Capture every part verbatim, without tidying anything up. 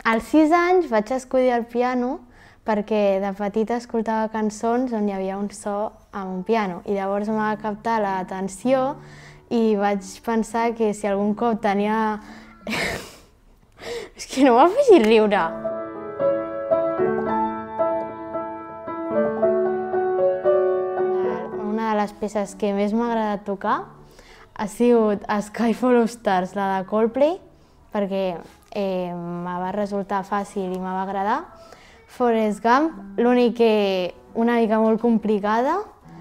Als sis anys vaig escollir el piano perquè de petita escoltava cançons on hi havia un so amb un piano i llavors em va captar l'atenció i vaig pensar que si algun cop tenia... És que no m'ha fet riure. Una de les peces que més m'ha agradat tocar ha sigut Skyfall of Stars, la de Coldplay, perquè eh, me va resultar fàcil i me va agradar. Forrest Gump, l'únic que una mica molt complicada,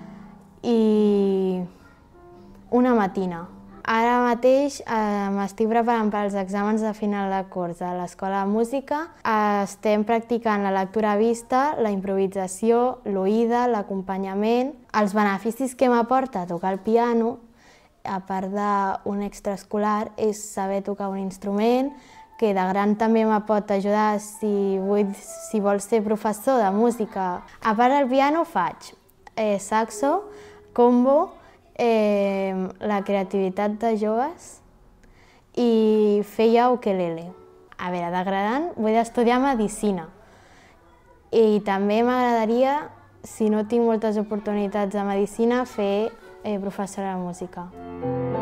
i una matina. Ara mateix eh, m'estic preparant per als exàmens de final de curs a l'Escola de Música. Estem practicant la lectura a vista, la improvisació, l'oïda, l'acompanyament. Els beneficis que m'aporta tocar el piano, a part d'un extraescolar, és saber tocar un instrument, que de gran també me pot ajudar si, vull, si vols ser professor de música. A part del piano faig eh, saxo, combo, eh, la creativitat de joves i feia ukelele. A veure, de gran vull estudiar medicina i també m'agradaria, si no tinc moltes oportunitats de medicina, fer eh, professora de música.